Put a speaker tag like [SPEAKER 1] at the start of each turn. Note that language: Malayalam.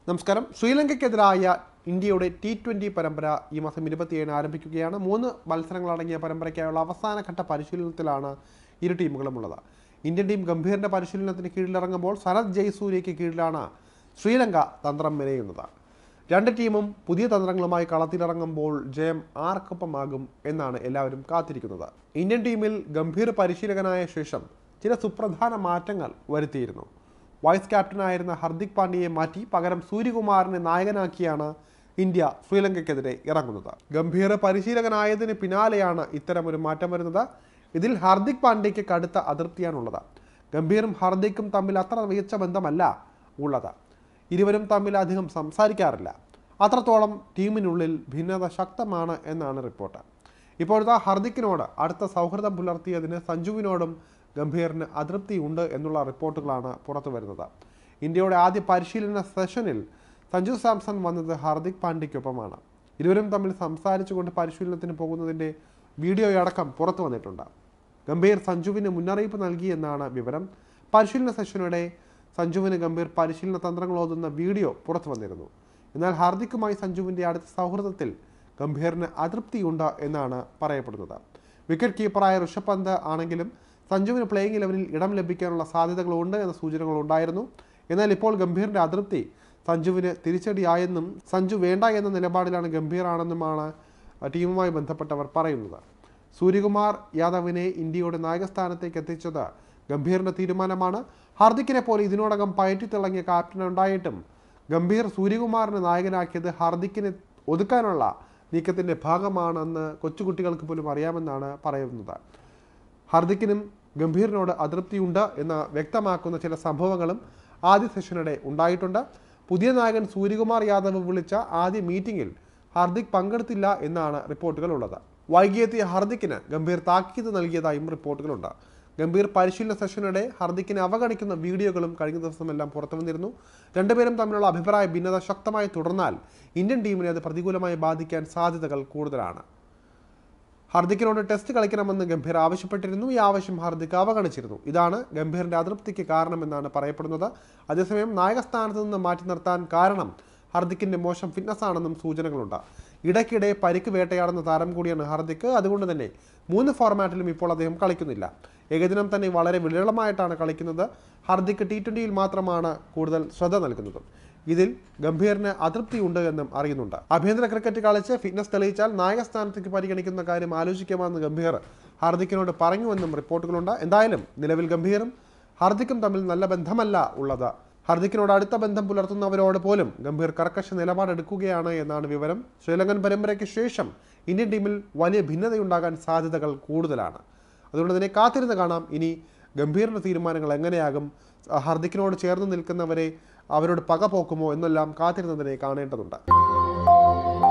[SPEAKER 1] നമസ്കാരം. ശ്രീലങ്കയ്ക്കെതിരായ ഇന്ത്യയുടെ T20 പരമ്പര ഈ മാസം 27 ആരംഭിക്കുകയാണ്. 3 മത്സരങ്ങളടങ്ങിയ പരമ്പരയ്ക്കായുള്ള അവസാനഘട്ട പരിശീലനത്തിലാണ് ഇരു ടീമുകളും ഉള്ളത്. ഇന്ത്യൻ ടീം ഗംഭീറിന്റെ പരിശീലനത്തിന് കീഴിലിറങ്ങുമ്പോൾ സനത് ജയസൂര്യയ്ക്ക് കീഴിലാണ് ശ്രീലങ്ക തന്ത്രം മെനയുന്നത്. രണ്ട് ടീമും പുതിയ തന്ത്രങ്ങളുമായി കളത്തിലിറങ്ങുമ്പോൾ ജയം ആർക്കൊപ്പമാകും എന്നാണ് എല്ലാവരും കാത്തിരിക്കുന്നത്. ഇന്ത്യൻ ടീമിൽ ഗംഭീർ പരിശീലകനായ ശേഷം ചില സുപ്രധാന മാറ്റങ്ങൾ വരുത്തിയിരുന്നു. വൈസ് ക്യാപ്റ്റനായിരുന്ന ഹർദിക് പാണ്ഡ്യയെ മാറ്റി പകരം സൂര്യകുമാറിനെ നായകനാക്കിയാണ് ഇന്ത്യ ശ്രീലങ്കയ്ക്കെതിരെ ഇറങ്ങുന്നത്. ഗംഭീർ പരിശീലകനായതിന് പിന്നാലെയാണ് ഇത്തരമൊരു മാറ്റം വരുന്നത്. ഇതിൽ ഹർദിക് പാണ്ഡ്യയ്ക്ക് കടുത്ത അതൃപ്തിയാണുള്ളത്. ഗംഭീറും ഹർദിക്കും തമ്മിൽ അത്ര മികച്ച ബന്ധമല്ല ഉള്ളത്. ഇരുവരും തമ്മിൽ അധികം സംസാരിക്കാറില്ല. അത്രത്തോളം ടീമിനുള്ളിൽ ഭിന്നത ശക്തമാണ് എന്നാണ് റിപ്പോർട്ട്. ഇപ്പോഴത്തെ ഹർദിക്കിനോട് അടുത്ത സൗഹൃദം പുലർത്തിയതിന് സഞ്ജുവിനോടും ഗംഭീറിന് അതൃപ്തിയുണ്ട് എന്നുള്ള റിപ്പോർട്ടുകളാണ് പുറത്തു വരുന്നത്. ഇന്ത്യയുടെ ആദ്യ പരിശീലന സെഷനിൽ സഞ്ജു സാംസൺ വന്നത് ഹർദിക് പാണ്ഡ്യയ്ക്കൊപ്പമാണ്. ഇരുവരും തമ്മിൽ സംസാരിച്ചുകൊണ്ട് പരിശീലനത്തിന് പോകുന്നതിൻ്റെ വീഡിയോയടക്കം പുറത്തു വന്നിട്ടുണ്ട്. ഗംഭീർ സഞ്ജുവിന് മുന്നറിയിപ്പ് നൽകിയെന്നാണ് വിവരം. പരിശീലന സെഷനിടെ സഞ്ജുവിന് ഗംഭീർ പരിശീലന തന്ത്രങ്ങൾ ഓതുന്ന വീഡിയോ പുറത്തു വന്നിരുന്നു. എന്നാൽ ഹർദിക്കുമായി സഞ്ജുവിൻ്റെ അടുത്ത സൗഹൃദത്തിൽ ഗംഭീറിന് അതൃപ്തിയുണ്ട് എന്നാണ് പറയപ്പെടുന്നത്. വിക്കറ്റ് കീപ്പറായ ഋഷഭ് പന്ത് ആണെങ്കിലും സഞ്ജുവിന് പ്ലേയിങ് 11-ൽ ഇടം ലഭിക്കാനുള്ള സാധ്യതകളുണ്ട് എന്ന സൂചനകളുണ്ടായിരുന്നു. എന്നാൽ ഇപ്പോൾ ഗംഭീറിൻ്റെ അതൃപ്തി സഞ്ജുവിന് തിരിച്ചടിയായെന്നും സഞ്ജു വേണ്ട എന്ന നിലപാടിലാണ് ഗംഭീറാണെന്നുമാണ് ടീമുമായി ബന്ധപ്പെട്ടവർ പറയുന്നത്. സൂര്യകുമാർ യാദവിനെ ഇന്ത്യയുടെ നായകസ്ഥാനത്തേക്ക് എത്തിച്ചത് ഗംഭീറിൻ്റെ തീരുമാനമാണ്. ഹർദിക്കിനെ പോലെ ഇതിനോടകം പയറ്റിത്തിളങ്ങിയ ക്യാപ്റ്റൻ ഉണ്ടായിട്ടും ഗംഭീർ സൂര്യകുമാറിനെ നായകനാക്കിയത് ഹർദിക്കിനെ ഒതുക്കാനുള്ള നീക്കത്തിൻ്റെ ഭാഗമാണെന്ന് കൊച്ചുകുട്ടികൾക്ക് പോലും അറിയാമെന്നാണ് പറയുന്നത്. ഹർദിക്കിനും ഗംഭീറിനോട് അതൃപ്തിയുണ്ട് എന്ന് വ്യക്തമാക്കുന്ന ചില സംഭവങ്ങളും ആദ്യ സെഷനിടെ ഉണ്ടായിട്ടുണ്ട്. പുതിയ നായകൻ സൂര്യകുമാർ യാദവ് വിളിച്ച ആദ്യ മീറ്റിംഗിൽ ഹർദിക് പങ്കെടുത്തില്ല എന്നാണ് റിപ്പോർട്ടുകൾ ഉള്ളത്. വൈകിയെത്തിയ ഹർദിക്കിന് ഗംഭീർ താക്കീത് നൽകിയതായും റിപ്പോർട്ടുകളുണ്ട്. ഗംഭീർ പരിശീലന സെഷനിടെ ഹർദിക്കിനെ അവഗണിക്കുന്ന വീഡിയോകളും കഴിഞ്ഞ ദിവസമെല്ലാം പുറത്തു വന്നിരുന്നു. രണ്ടുപേരും തമ്മിലുള്ള അഭിപ്രായ ഭിന്നത ശക്തമായി തുടർന്നാൽ ഇന്ത്യൻ ടീമിനെ അത് പ്രതികൂലമായി ബാധിക്കാൻ സാധ്യതകൾ കൂടുതലാണ്. ഹർദിക്കിനോട് ടെസ്റ്റ് കളിക്കണമെന്ന് ഗംഭീർ ആവശ്യപ്പെട്ടിരുന്നു. ഈ ആവശ്യം ഹർദിക് അവഗണിച്ചിരുന്നു. ഇതാണ് ഗംഭീറിൻ്റെ അതൃപ്തിക്ക് കാരണമെന്നാണ് പറയപ്പെടുന്നത്. അതേസമയം നായകസ്ഥാനത്ത് നിന്ന് മാറ്റി നിർത്താൻ കാരണം ഹർദിക്കിൻ്റെ മോശം ഫിറ്റ്നസ് ആണെന്നും സൂചനകളുണ്ട്. ഇടയ്ക്കിടെ പരിക്ക് വേട്ടയാടുന്ന താരം കൂടിയാണ് ഹർദിക്. അതുകൊണ്ട് തന്നെ 3 ഫോർമാറ്റിലും ഇപ്പോൾ അദ്ദേഹം കളിക്കുന്നില്ല. ഏകദിനം തന്നെ വളരെ വിരളമായിട്ടാണ് കളിക്കുന്നത്. ഹർദിക് T20-യിൽ മാത്രമാണ് കൂടുതൽ ശ്രദ്ധ നൽകുന്നത്. ഇതിൽ ഗംഭീറിന് അതൃപ്തിയുണ്ട് എന്നും അറിയുന്നുണ്ട്. ആഭ്യന്തര ക്രിക്കറ്റ് കളിച്ച് ഫിറ്റ്നസ് തെളിയിച്ചാൽ നായകസ്ഥാനത്തേക്ക് പരിഗണിക്കുന്ന കാര്യം ആലോചിക്കാമെന്ന് ഗംഭീർ ഹർദിക്കിനോട് പറഞ്ഞുവെന്നും റിപ്പോർട്ടുകളുണ്ട്. എന്തായാലും നിലവിൽ ഗംഭീറും ഹർദിക്കും തമ്മിൽ നല്ല ബന്ധമല്ല ഉള്ളത്. ഹർദിക്കിനോട് അടുത്ത ബന്ധം പുലർത്തുന്നവരോട് പോലും ഗംഭീർ കർക്കശ നിലപാടെടുക്കുകയാണ് എന്നാണ് വിവരം. ശ്രീലങ്കൻ പരമ്പരയ്ക്ക് ശേഷം ഇന്ത്യൻ ടീമിൽ വലിയ ഭിന്നതയുണ്ടാകാൻ സാധ്യതകൾ കൂടുതലാണ്. അതുകൊണ്ട് തന്നെ കാത്തിരുന്ന് കാണാം ഇനി ഗംഭീറിൻ്റെ തീരുമാനങ്ങൾ എങ്ങനെയാകും. ഹർദിക്കിനോട് ചേർന്ന് നിൽക്കുന്നവരെ അവരോട് പക പോക്കുമോ എന്നെല്ലാം കാത്തിരുന്നതിനെ കാണേണ്ടതുണ്ട്.